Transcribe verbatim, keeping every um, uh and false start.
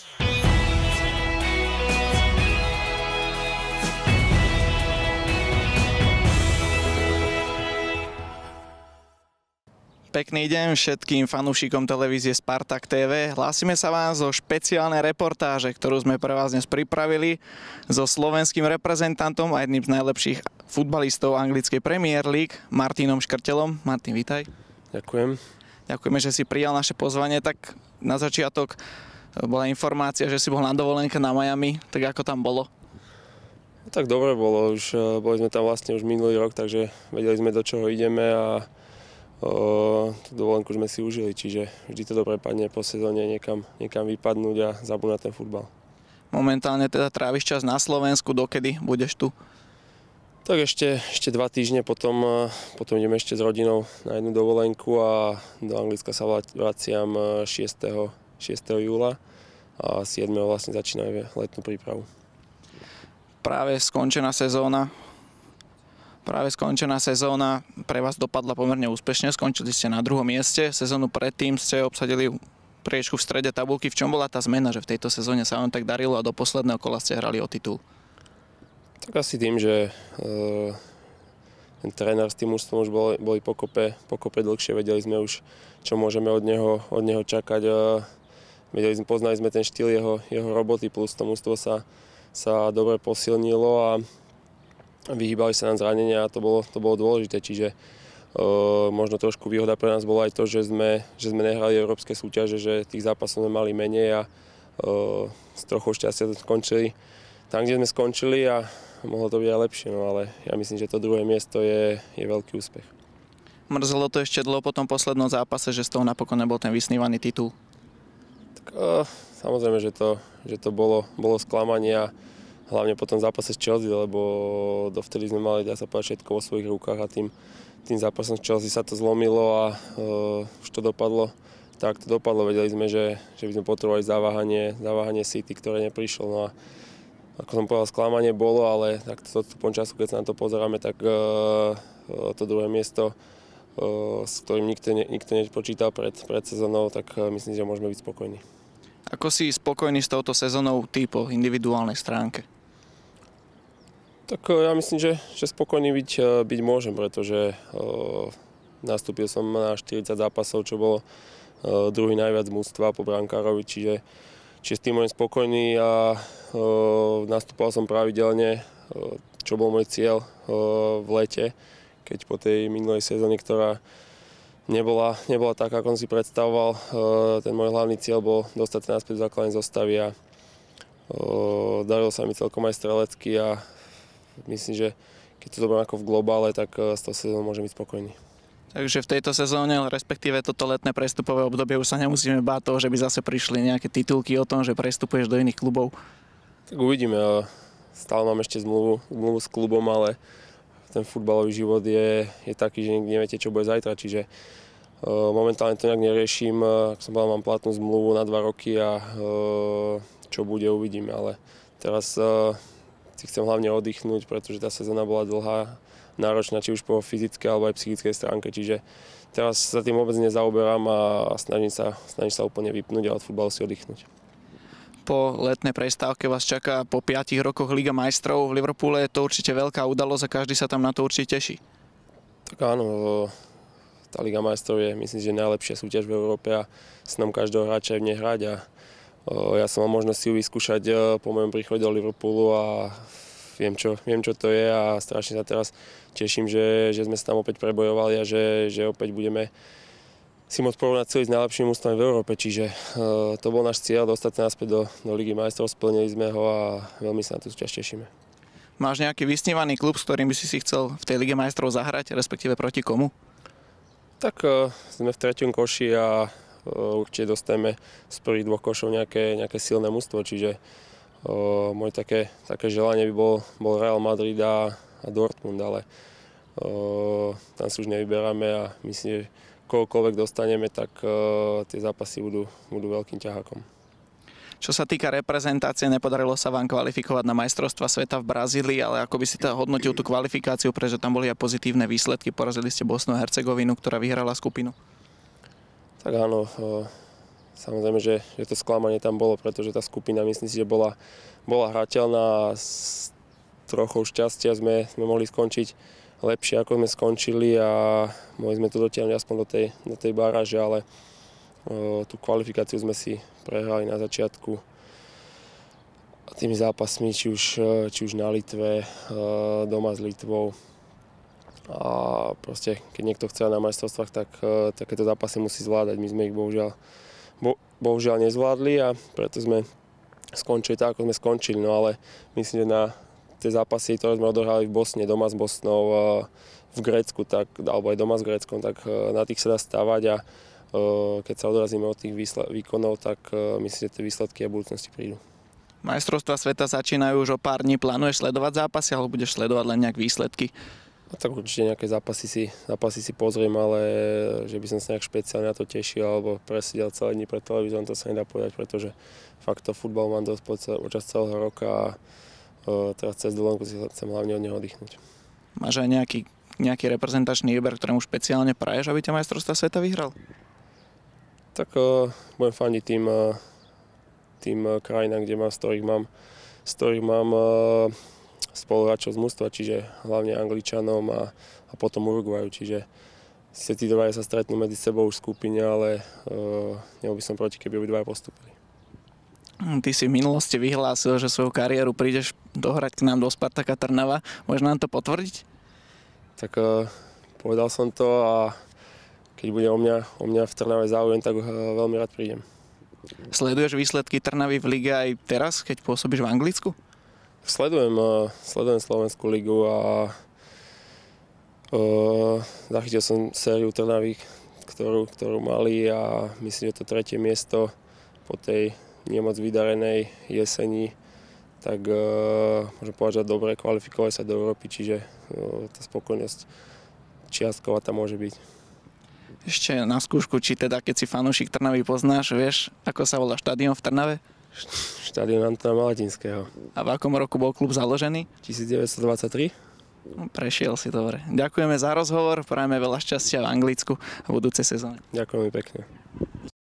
Pekný deň všetkým fanúšikom televízie Spartak té vé. Hlásime sa vám zo špeciálnej reportáže, ktorú sme pre vás dnes pripravili so slovenským reprezentantom a jedným z najlepších futbalistov anglickej Premier League, Martinom Škrtelom. Martin, vítaj. Ďakujem. Ďakujeme, že si prijal naše pozvanie. Tak na začiatok bola informácia, že si bol na dovolenke na Miami. Tak ako tam bolo? Tak dobre bolo. Už, boli sme tam vlastne už minulý rok, takže vedeli sme, do čoho ideme a O, tú dovolenku sme si užili, čiže vždy to dobre padne po sezóne niekam, niekam vypadnúť a zabudnúť na ten futbal. Momentálne teda tráviš čas na Slovensku, dokedy budeš tu? Tak ešte, ešte dva týždne, potom, potom ideme ešte s rodinou na jednu dovolenku a do Anglicka sa vraciam šiesteho júla a siedmeho vlastne začíname letnú prípravu. Práve skončená sezóna. Práve skončená sezóna pre vás dopadla pomerne úspešne, skončili ste na druhom mieste, sezónu predtým ste obsadili priečku v strede tabuľky. V čom bola tá zmena, že v tejto sezóne sa vám tak darilo a do posledného kola ste hrali o titul? Tak asi tým, že uh, ten tréner s tým mužstvom už boli, boli pokope, pokope dlhšie, vedeli sme už, čo môžeme od neho, od neho čakať. Uh, vedeli sme, poznali sme ten štýl jeho, jeho roboty, plus to mužstvo sa, sa dobre posilnilo a vyhýbali sa nám zranenia a to bolo, to bolo dôležité, čiže uh, možno trošku výhoda pre nás bola aj to, že sme, že sme nehrali európske súťaže, že tých zápasov sme mali menej a uh, s trochou šťastia skončili tam, kde sme skončili a mohlo to byť aj lepšie, no ale ja myslím, že to druhé miesto je, je veľký úspech. Mrzelo to ešte dlho po tom poslednom zápase, že z toho napokon nebol ten vysnívaný titul? Tak, uh, samozrejme, že to, že to bolo, bolo sklamanie a hlavne po tom zápase s Chelsea, lebo dovtedy sme mali, dá sa povedať, všetko vo svojich rukách a tým, tým zápasom s Chelsea sa to zlomilo a uh, už to dopadlo. Tak to dopadlo, vedeli sme, že, že by sme potrebovali zaváhanie, zaváhanie City, ktoré neprišlo. No a ako som povedal, sklamanie bolo, ale tak to odstupom času, keď sa na to pozeráme, tak uh, to druhé miesto, uh, s ktorým nikto, ne, nikto nepočítal pred, pred sezónou, tak uh, myslím, že môžeme byť spokojní. Ako si spokojný s touto sezónou ty po individuálnej stránke? Tak ja myslím, že, že spokojný byť, byť môžem, pretože uh, nastúpil som na štyridsať zápasov, čo bolo uh, druhý najviac mužstva po brankárovi, čiže, čiže s tým môžem spokojný a uh, nastúpal som pravidelne, uh, čo bol môj cieľ uh, v lete, keď po tej minulej sezóne, ktorá nebola, nebola tak, ako som si predstavoval, uh, ten môj hlavný cieľ bol dostať sa naspäť do základnej zostavy a uh, darilo sa mi celkom aj strelecky a myslím, že keď to zoberiem ako v globále, tak z toho sezónu môžem byť spokojný. Takže v tejto sezóne, respektíve toto letné prestupové obdobie, už sa nemusíme báť toho, že by zase prišli nejaké titulky o tom, že prestupuješ do iných klubov? Tak uvidíme. Stále mám ešte zmluvu, zmluvu s klubom, ale ten futbalový život je, je taký, že nikdy neviete, čo bude zajtra. Čiže uh, momentálne to nejak neriešim. Ak som povedal, mám platnú zmluvu na dva roky a uh, čo bude, uvidíme. Ale teraz uh, si chcem hlavne oddychnúť, pretože tá sezóna bola dlhá, náročná, či už po fyzickej alebo aj psychickej stránke, čiže teraz sa tým vôbec nezaoberám a snažím sa, snažím sa úplne vypnúť a od futbalu si oddychnúť. Po letnej prestávke vás čaká po piatich rokoch Liga majstrov v Liverpoole, je to určite veľká udalosť a každý sa tam na to určite teší. Tak áno, tá Liga majstrov je, myslím, že najlepšia súťaž v Európe a snom každého hráča je v nej hrať a ja som mal možnosť si ju vyskúšať po mojom príchode do Liverpoolu a viem čo, viem, čo to je a strašne sa teraz teším, že, že sme sa tam opäť prebojovali a že, že opäť budeme si môcť porovnať celý s najlepším ústvom v Európe. Čiže uh, to bol náš cieľ, dostať sa naspäť do, do Ligy majstrov, splnili sme ho a veľmi sa na tú súťaž tešíme. Máš nejaký vysnívaný klub, s ktorým by si si chcel v tej Lige majstrov zahrať, respektíve proti komu? Tak uh, sme v treťom koši a určite dostaneme z prvých dvoch košov nejaké, nejaké silné mužstvo, čiže o, moje také, také želanie by bol, bol Real Madrid a, a Dortmund, ale o, tam si už nevyberáme a myslím, že kohokoľvek dostaneme, tak o, tie zápasy budú, budú veľkým ťahákom. Čo sa týka reprezentácie, nepodarilo sa vám kvalifikovať na majstrovstvá sveta v Brazílii, ale ako by si teda hodnotil tú kvalifikáciu, pretože tam boli aj pozitívne výsledky, porazili ste Bosnu a Hercegovinu, ktorá vyhrala skupinu. Tak áno, samozrejme, že, že to sklamanie tam bolo, pretože tá skupina, myslím si, že bola, bola hrateľná a s trochou šťastia sme, sme mohli skončiť lepšie, ako sme skončili a mohli sme to dotiahnuť aspoň do tej, do tej baráže, ale o, tú kvalifikáciu sme si prehrali na začiatku tými zápasmi, či už, či už na Litve, doma s Litvou. A proste, keď niekto chce na majstrovstvách, tak takéto zápasy musí zvládať. My sme ich bohužiaľ, bo, bohužiaľ nezvládli a preto sme skončili tak, ako sme skončili. No ale myslím, že na tie zápasy, ktoré sme odohrali v Bosne, doma s Bosnou, v Grécku, tak, alebo aj doma s Gréckom, tak na tých sa dá stávať a keď sa odrazíme od tých výkonov, tak myslím, že tie výsledky a budúcnosti prídu. Majstrovstvá sveta začínajú už o pár dní. Plánuješ sledovať zápasy, alebo budeš sledovať len nejak výsledky? No, tak určite nejaké zápasy si, zápasy si pozriem, ale že by som sa nejak špeciálne na to tešil alebo presedel celé dni pred televízorom, to sa nedá povedať, pretože fakt to futbal mám dosť počas celého roka a uh, teraz cez dovolenku si chcem hlavne od neho oddychnúť. Máš aj nejaký, nejaký reprezentačný výber, ktorému špeciálne praješ, aby ťa majstrovstvá sveta vyhral? Tak uh, budem fandiť tým uh, tým krajinám, kde mám, z ktorých mám, z ktorých mám uh, spoluhráčov z mužstva, čiže hlavne Angličanom a, a potom Uruguaju, čiže si tí dvaja sa stretnú medzi sebou už v skupine, ale uh, nebol by som proti, keby obidvaja postúpili. Ty si v minulosti vyhlásil, že svoju kariéru prídeš dohrať k nám do Spartaka Trnava. Môžeš nám to potvrdiť? Tak uh, povedal som to a keď bude o mňa, o mňa v Trnave záujem, tak uh, veľmi rád prídem. Sleduješ výsledky Trnavy v lige aj teraz, keď pôsobíš v Anglicku? Sledujem, uh, sledujem Slovenskú ligu a uh, zachytil som sériu Trnavy, ktorú, ktorú mali a myslím, že to tretie miesto po tej nemoc vydarenej jeseni, tak uh, môžem povedať, že dobre kvalifikovali sa do Európy, čiže uh, tá spokojnosť čiastková tam môže byť. Ešte na skúšku, či teda keď si fanúšik Trnavy poznáš, vieš, ako sa volá štadión v Trnave? Štádion Antona Malatinského. A v akom roku bol klub založený? devätnásťstodvadsaťtri. No, prešiel si dobre. Ďakujeme za rozhovor, prajeme veľa šťastia v Anglicku a budúcej sezóne. Ďakujem pekne.